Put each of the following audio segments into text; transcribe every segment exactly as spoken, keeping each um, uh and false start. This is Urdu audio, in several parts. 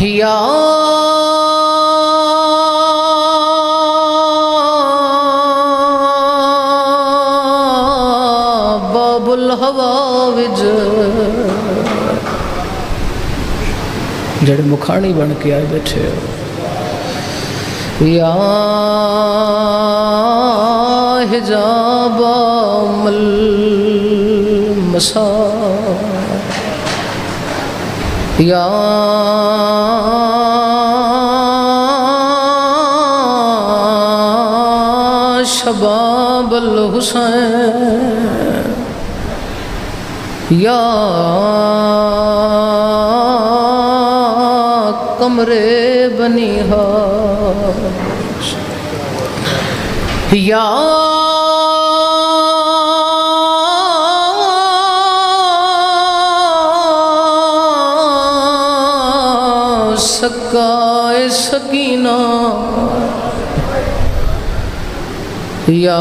یا باب الحوائج جڑے مکھانی بن کے آئے بیٹھے ہو یا حجاب المسا یا شباب الحسین یا کمرے بنی ہاش یا سکائے سکینہ یا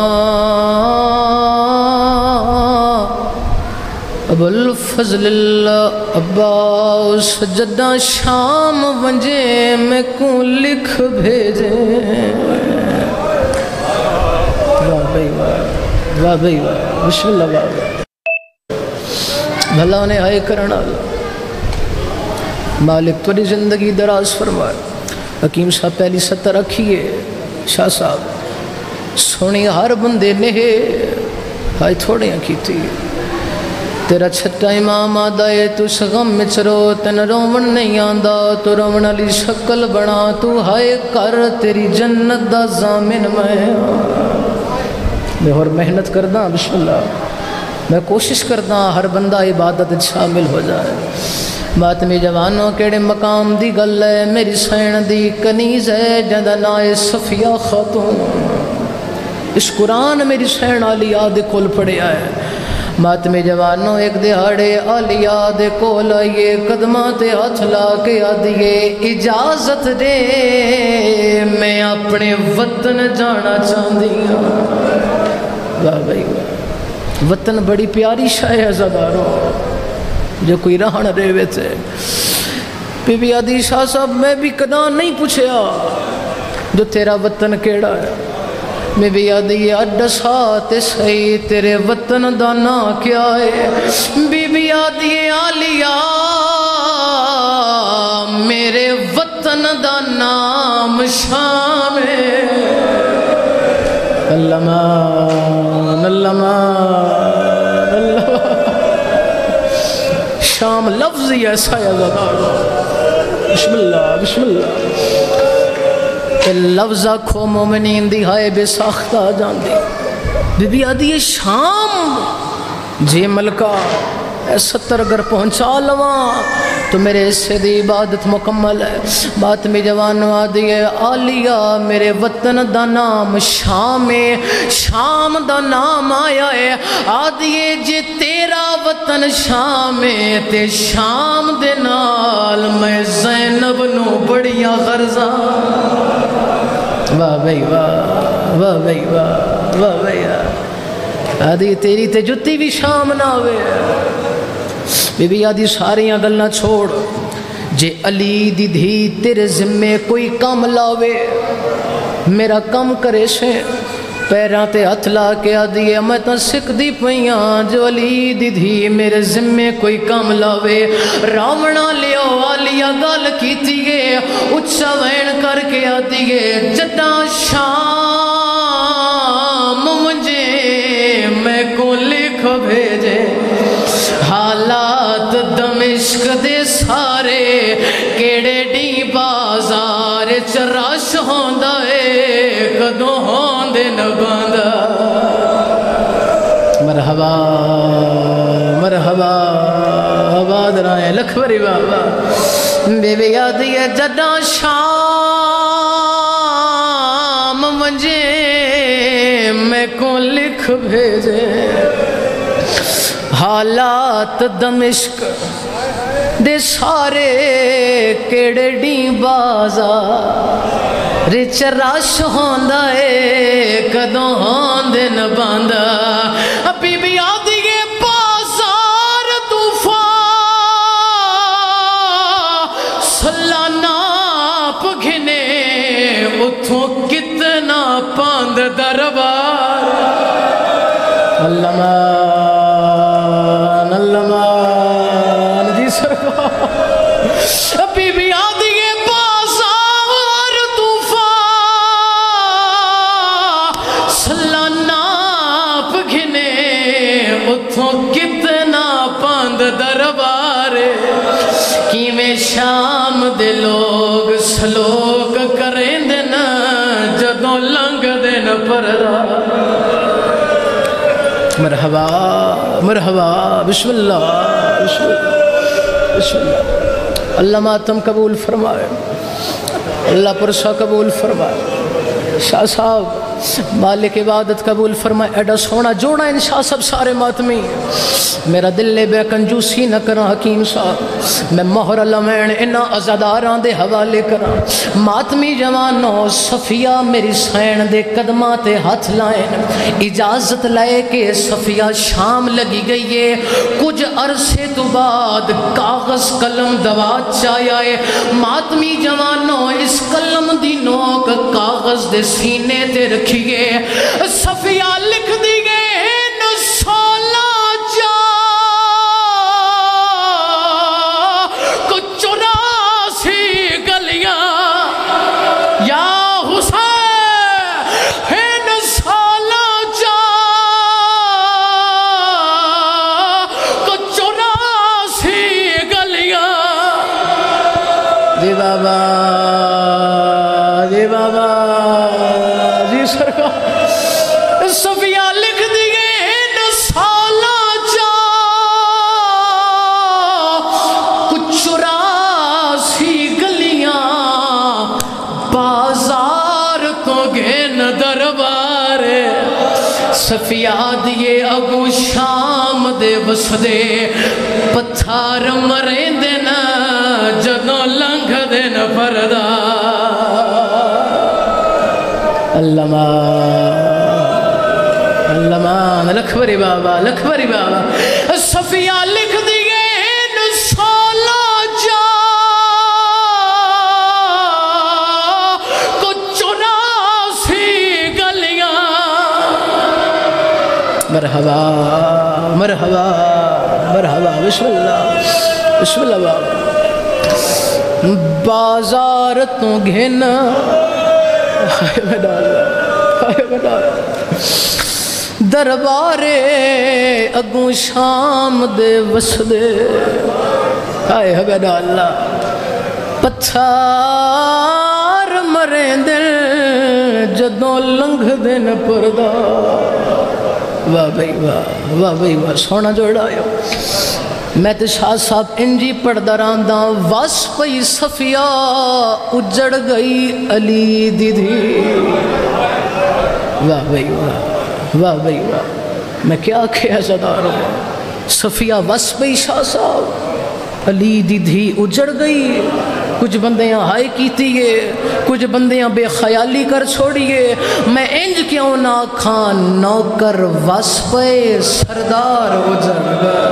ابو الفضل اللہ عباس جدہ شام ونجے میں کو لکھ بھیجے واہ بھائی واہ واہ بھائی واہ بسم اللہ واہ بھلا انہیں آئے کرنا مالک توڑی زندگی دراز فرمائے حکیم صاحب پہلی ستر رکھیے شاہ صاحب سونی ہر بندے نے ہائی تھوڑی کی تھی تیرا چھٹا امام آدھائے تو سغم میں چرو تن رومن نہیں آندہ تو رومن علی شکل بنا تو ہائے کر تیری جنت دا زامن میں میں اور محنت کردہ بسم اللہ میں کوشش کردہ ہر بندہ عبادت شامل ہو جائے بات میں جوانوں کیڑے مقام دی گل ہے میری سین دی کنیز ہے جندہ نائے صفیہ خاتون اس قرآن میری سین آلیہ دے کول پڑے آئے مات میں جوانوں ایک دہاڑے آلیہ دے کول آئیے قدمات ہاتھ لا کے آدھیے اجازت دے میں اپنے وطن جانا چاندی ہوں واہ بھائی واہ وطن بڑی پیاری شاہ ہے زباروں جو کوئی رہن رہے تھے بی بی آدھی شاہ صاحب میں بھی کدا نہیں پوچھیا جو تیرا وطن کیڑا ہے میں بھی آدھی اڈسا تے صحیح تیرے وطن دا نا کیا ہے بی بی آدھی آلیہ میرے وطن دا نام شام ہے اللہ مان اللہ مان اللہ شام لفظ ہی ایسا ہے بسم اللہ بسم اللہ لفظہ کھو مومنین دی ہائے بے ساختہ جان دی بی بی آدھی یہ شام جے ملکہ اے ستر اگر پہنچا لواں تو میرے حصے دی عبادت مکمل ہے بات میں جوانوں آدھی ہے آلیہ میرے وطن دا نام شام ہے شام دا نام آیا ہے آدھی ہے جے تیرا وطن شام ہے تے شام دے نال میں زینب نو بڑیا غرزہ واہ بھائی واہ واہ بھائی واہ واہ بھائی آدھی تیری تے جتی بھی شام نہ ہوئے بی بی آدھی ساریاں گلنا چھوڑ جے علی دی دھی تیرے ذمے کوئی کام لاوے میرا کام کرے سے پیران تے ہتھ لا کے آدھی ہے میں تا سکھ دی پئیاں جو علی دی دھی میرے ذمے کوئی کام لاوے راونا لیو آلیہ گال کی تیگے اچھا وین کر کے آدھی ہے جدہ شام مجھے میں کو لکھ بھیجے حالات دمشق دے سارے کیڑے ڈی بازار چراش ہوندہ ہے کدوں ہوندے نباندہ مرحبا مرحبا آباد رائے لکھ بری بابا بے بے یادی ہے جدہ شام مجھے میں کو لکھ بھیجے حالات دمشق دے سارے کیڑے ڈی بازار چراش ہوندہ ہے کدوں ہوندے نباندہ ابھی بھی آدھی ہے بازار طوفان سلانا پگھنے اتھوں کتنا پاند دربار اللہمان اللہمان جی سرکار بی بی آدھیے بازار طوفان سلانا پگھنے اتھوں کتنا پاند دربار کیویں شام دے لوگ سلوک کریں دینا جدوں لنگ دین پردہ مرحبا مرحبا بسم اللہ بسم اللہ بسم اللہ اللہ ماتم قبول فرمائے اللہ پرسہ قبول فرمائے شاہ صاحب مالک عبادت قبول فرمائے ایڈا سونا جوڑا ان شاہ سب سارے ماتمی میرا دل لے بے کنجوسی نہ کرا حکیم صاحب میں مہر لمین انہ ازاداران دے حوالے کرا ماتمی جوانوں صفیہ میری سین دے قدمات ہاتھ لائن اجازت لائے کہ صفیہ شام لگی گئی ہے کچھ عرصے تو بعد کاغذ قلم دوات چاہیے ماتمی جوانوں اس قلم دی نوک کاغذ دے سینے تے رکھی صفیہ لکھ دی گئے سولہ جا کچھ چوراسی گلیاں یا حسین سولہ جا کچھ چوراسی گلیاں جی بابا جی بابا صفیہ لکھ دیئے نسالہ جا کچھ چوراسی گلیاں بازار تو گھن دربار صفیہ دیئے اگو شام دے وسدے پتھار مریں دینا جدوں لنگ دینا پردہ اللہمان اللہمان لکھوری بابا لکھوری بابا صفیہ لکھ دیئے نسالہ جا کچھ چوراسی گلیاں مرحبا مرحبا مرحبا بسم اللہ بسم اللہ بابا بازار تو گھن آئے میں ڈالا آئے میں ڈالا دربارے اگوں شام دے وسدے آئے میں ڈالا پتھار مریں دل جدوں لنگھ دن پردہ واہ بھئی واہ واہ بھئی واہ سونا جوڑا آئے میں تے شاہ صاحب انجی پڑھ دراندہ واس پئی صفیہ اجڑ گئی علی دیدھی واہ بھئی واہ واہ بھئی واہ میں کیا کیا زداروں صفیہ واس پئی شاہ صاحب علی دیدھی اجڑ گئی کچھ بندیاں ہائے کیتی ہے کچھ بندیاں بے خیالی کر چھوڑیے میں انج کیوں نہ کھان نوکر واس پئی سردار اجڑ گئی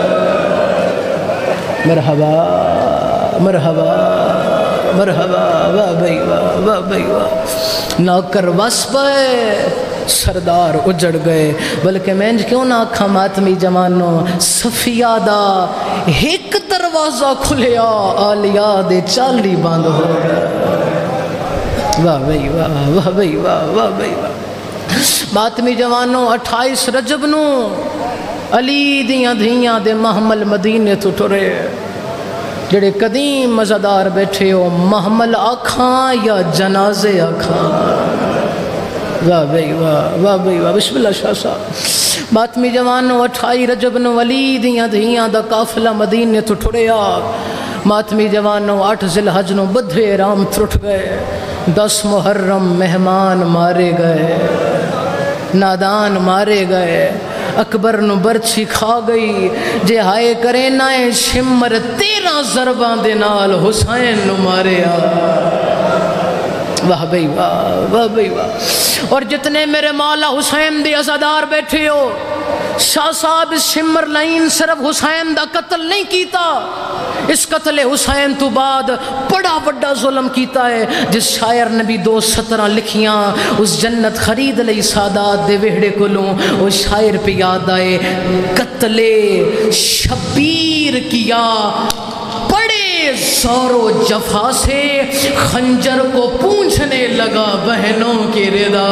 مرحبا مرحبا مرحبا واہ بھئی واہ واہ بھئی واہ نوکر واس پئے سردار اجڑ گئے بلکہ میں انج کیوں نہ آکھا ماتمی جوانوں صفیہ دا ایک دروازہ کھلیا آلیا دے چالی باندھ ہو گیا واہ بھئی واہ واہ بھئی واہ واہ بھئی واہ ماتمی جوانوں اٹھائیس رجب نو علی دیاں دھیاں دے محمل مدینے تو ٹرے جڑے قدیم مزدار بیٹھے ہو محمل آکھاں یا جنازے آکھاں واہ بھئی واہ واہ بھئی واہ بسم اللہ شاہ صاحب ماتمی جوانوں اٹھائی رجب نو علی دیاں دھیاں دا قافلہ مدینے تو ٹریا ماتمی جوانوں آٹھ ذی الحج نو بدھے رام ترٹ گئے دس محرم مہمان مارے گئے نادان مارے گئے اکبر نو برچی کھا گئی جے ہائے کرے نائے شمر تیرہ ضربان دے نال حسین نو مارے آ واہ بھئی واہ واہ بھئی واہ اور جتنے میرے مولا حسین دی عزادار بیٹھے ہو شاہ صاحب شمر لائن صرف حسین دا قتل نہیں کیتا اس قتل حسین تو بعد بڑا بڑا ظلم کیتا ہے. جس شاعر نے بھی دو سترہ لکھیاں اس جنت خرید لئی سادات دے وہڑے کولوں، وہ شاعر پہ یاد آئے قتل شبیر کیا بڑے زور و جفا سے، خنجر کو پونچھنے لگا بہنوں کی ردا.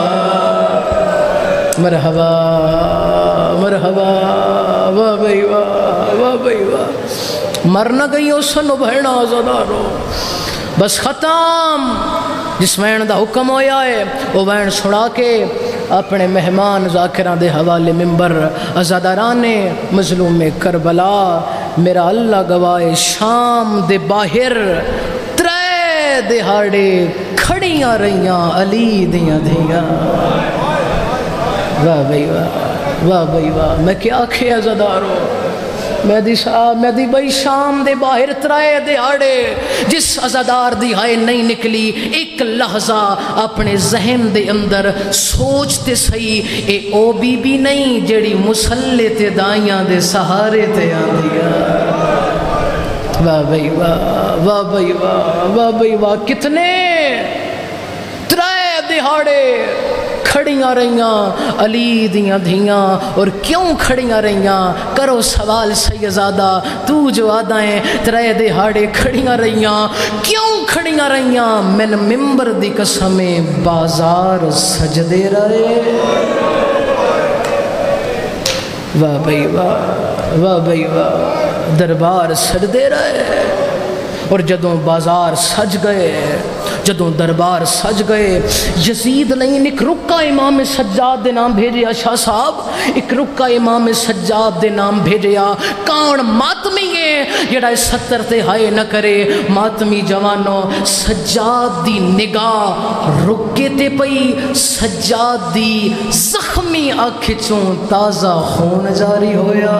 مرحبا مرحبا واہ بھائی واہ واہ بھائی واہ. مر نہ گئی ہو سنو بہنا آزادارو، بس ختم. جس وین دا حکم ہویا ہے وہ وین سنا کے اپنے مہمان ذاکران دے حوالے ممبر ازاداران مظلوم کربلا. میرا اللہ گواہ شام دے باہر ترے دہاڑے کھڑیاں رہیاں علی دیاں دیاں. واہ بھائی واہ واہ بھائی واہ. میں کیا آکھے ازادارو، میں دی صاحب میں دی بھائی شام دے باہر ترائے دہاڑے جس ازادار دی ہائے نہیں نکلی. ایک لحظہ اپنے ذہن دے اندر سوچتے سہی، اے او بی بی نہیں جڑی مسلے تے دائیاں دے سہارے تے آندیا. واہ بھائی واہ واہ بھائی واہ واہ بھائی واہ. کتنے ترائے دہاڑے کھڑیاں رہیاں علی دیاں دھیاں. اور کیوں کھڑیاں رہیاں؟ کرو سوال سیدزادہ تو جو آدھائیں ترے دہاڑے کھڑیاں رہیاں کیوں کھڑیاں رہیاں؟ من ممبر دی قسمیں بازار سجدے رہے. واہ بھائی واہ واہ بھائی واہ. دربار سجدے رہے. اور جدوں بازار سج گئے، جدوں دربار سج گئے، یزید نہیں ایک رکا امام سجاد دے نام بھیجیا. شاہ صاحب ایک رکا امام سجاد دے نام بھیجیا. کون ماتمی ہے جڑا ستر تے ہائے نہ کرے؟ ماتمی جوانو سجاد دی نگاہ رکے تے پئی، سجاد دی زخمی آنکھ چوں تازہ خون جاری ہویا.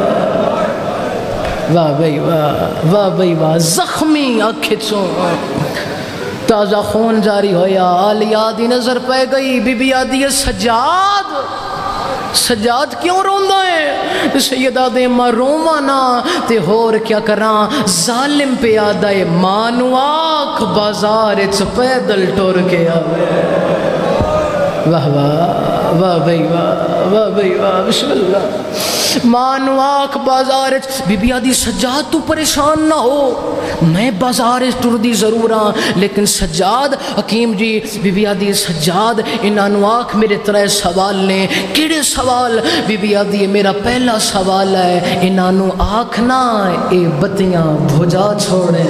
واہ بھائی واہ واہ بھائی واہ. زخمی آنکھ چوں تازہ خون جاری ہویا. آلیا دی نظر پہ گئی، بی بی آدھی سجاد سجاد کیوں روندہ ہے؟ سیدہ دے ماں روما نا تے ہور کیا کران. ظالم پہ آدھائے مانو آکھ بازار اچ پیدل ٹور کے آوے. واہ واہ واہ بھائی واہ واہ بھائی واہ. بسم اللہ. مانو آکھ بازار اچ. بی بی آدھی سجاد تو پریشان نہ ہو، میں بازار ٹر دی ضرور ہاں لیکن سجاد حکیم جی. بی بی آدھی سجاد انہوں آکھ میرے ترے سوال نے. کیڑے سوال؟ بی بی آدھی میرا پہلا سوال ہے انہوں آکھ نہ اے بتیاں بھجا چھوڑے.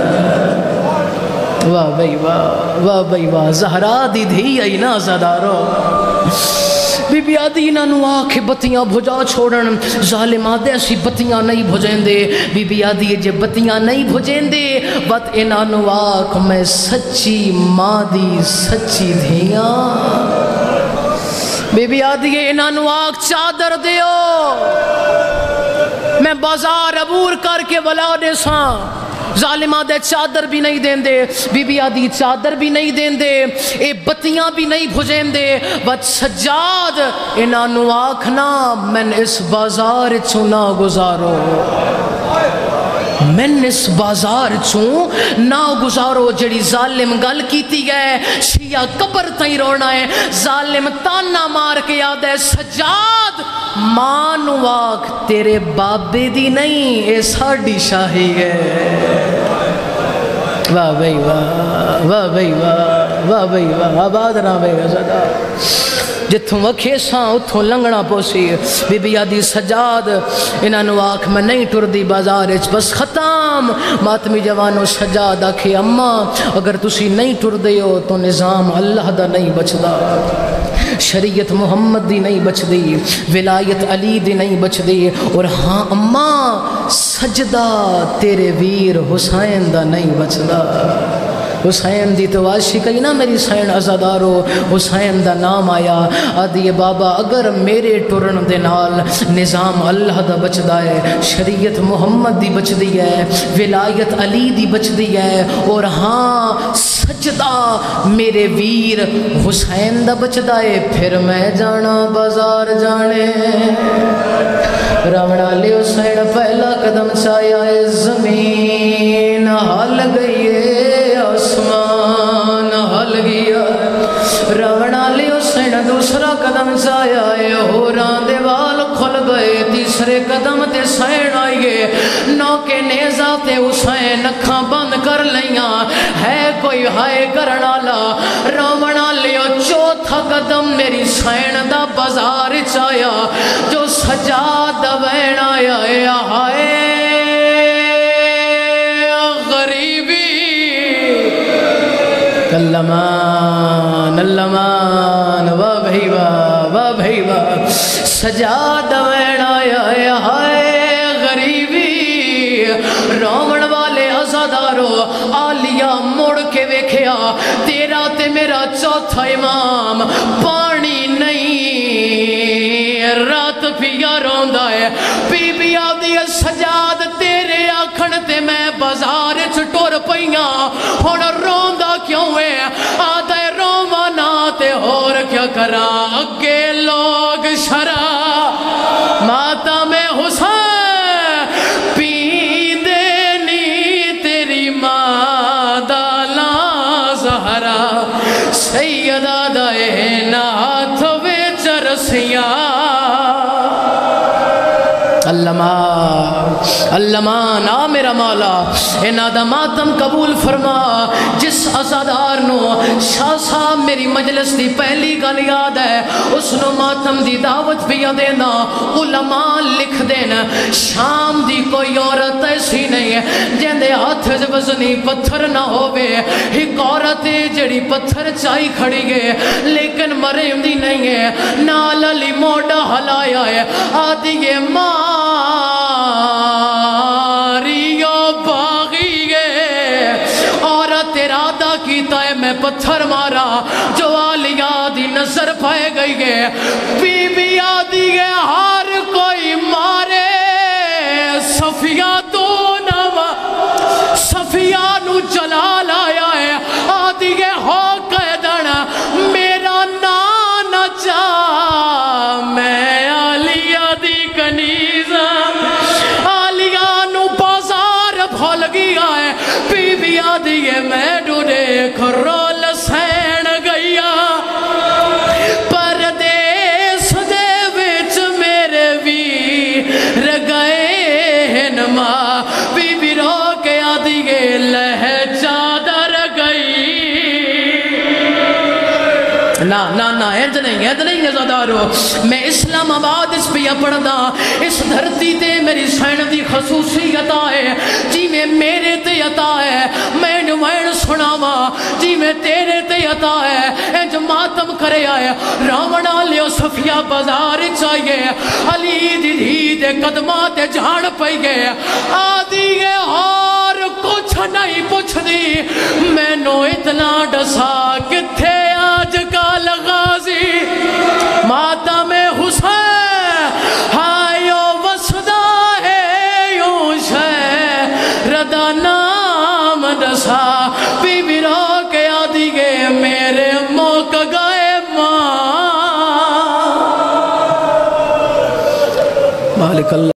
واہ بھائی واہ واہ بھائی واہ. زہرا دی دھی آئی نا زدارو. بی بی آدھی انہوں آکھ بتیاں بھجا چھوڑن. ظالم آدھے ایسی بتیاں نہیں بھجیں دے. بی بی آدھی جے بتیاں نہیں بھجیں دے بات انہوں آکھ میں سچی ماں دی سچی دھیاں. بی بی آدھی انہوں آکھ چادر دیو میں بازار عبور کر کے ولا دے ساں. ظالم آدھے چادر بھی نہیں دین دے. بی بی آدھی چادر بھی نہیں دین دے، اے بتیاں بھی نہیں بھجین دے. بات سجاد انہوں آکھنا من اس بازار چنا گزارو، من اس بازار چوں نہ گزارو. جڑی ظالم گل کیتی گئے شیعہ قبر تائیں رونا ہے. ظالم تانا مار کے آدھے سجاد مانو آکھ تیرے بابے دی نہیں اے ساڑی شاہی ہے. واہ بھائی واہ واہ بھائی واہ واہ بھائی واہ. آباد نہ بے گزدہ جتھوں وکھے ساں اتھوں لنگنا پوسی. بی بی آدھی سجاد انہوں آکھ میں نہیں ٹر دی بازار اچ بس ختم. ماتمی جوانو سجاد آکھے اماں اگر تسی نہیں ٹر دے ہو تو نظام اللہ دا نہیں بچدا، شریعت محمد دی نہیں بچ دی، ولایت علی دی نہیں بچ دی. اور ہاں اماں سجدہ تیرے ویر حسین دا نہیں بچدا. حسین دی تو واشی کئی نا میری سین ازادارو. حسین دا نام آیا. آدھی بابا اگر میرے ٹرن دے نال نظام اللہ دا بچ دا ہے، شریعت محمد دی بچ دی ہے، ولایت علی دی بچ دی ہے، اور ہاں سجدہ میرے ویر حسین دا بچ دا ہے، پھر میں جانا بازار جانے. रावण आले हुसैन पहला कदम चाया है जमीन हल गई है आसमान हल गया। रावण आले हुसैन दूसरा कदम चाया है होरां दे वाल खुल गए। तीसरे कदम ते सैन आइए नौके नेजा ते हुसैन अखां बंद कर लिया है कोई हाय करन वाला। रावण आले चौथा कदम मेरी सैन दा बाजार च आया जो सजाद वैन आया हाय गरीबी अल्लमान अल्लमान वाह भाई वाह वाह भाई वाह सजाद वैन आया हाय गरीबी। रावण वाले अज़ादारो आलिया मुड़ के वेख्या तेरा ते मेरा चौथा इमाम पानी नहीं रात पिया रोंदा है। बीबी आदी सजाद तेरे आखण ते मैं बाजार च टुर पईया हुण रोंदा क्यों है आदे रोवा ना ते होर क्या करा अगे लोग शरा माता में हुसैन पींदे नी तेरी मां दा ज़हरा सैयदा दाए नाथ विच रसिया। अल्लामा अल्लामा ना मेरा मौला इन्हां दा मातम कबूल फरमा। जिस अज़ादार नो शाह साहब मेरी मजलिस दी पहली गल याद है उसनो मातम दी दावत पिया देना। उलमा लिख देना शाम दी कोई औरत ऐसी नहीं है जिंदे हाथ च वजनी पत्थर ना होवे। एक औरत है जड़ी पत्थर चाई खड़ी है लेकिन मरे हुंदी नहीं है। नाल अली मोड़ा हलाया है आदि ये मां मैं पत्थर मारा जो आलिया दी नजर पाए गई है। बीबी आदि है हर कोई मारे सफिया तो नवा सफिया नु चला लाया है आदि है हो कैदन मेरा ना नचा मैं आलिया दी कनीजा आलिया नु बाजार भूल गया है। बीबी आदि है मैं डूरे खरोल सैन गईया परदेस दे विच मेरे वीर गए नमा। बीबी रो के आदि गे लह चादर गई ना ना ना इंज नहीं इंज नहीं नज़ादारो। मैं इस्लामाबाद इस पिया पढ़दा इस धरती ते मेरी सैन दी खसूसियत है जी में मेरे ते अता है मैं नुमैन सुनावा जी में तेरे ते अता है इंज मातम करे आए। रावण आलियो सफिया बाजार चाहिए अली दी धी दे कदमां ते जान पई गए आदि है और कुछ नहीं पुछदी मैनू इतना डसा किथे आज कल गाजी माता में हुसैन हायो वसदा है यूं शहरदा नाम दसा। बीबी रो के आदि गे मेरे मोक गए मां मालिक अल्लाह।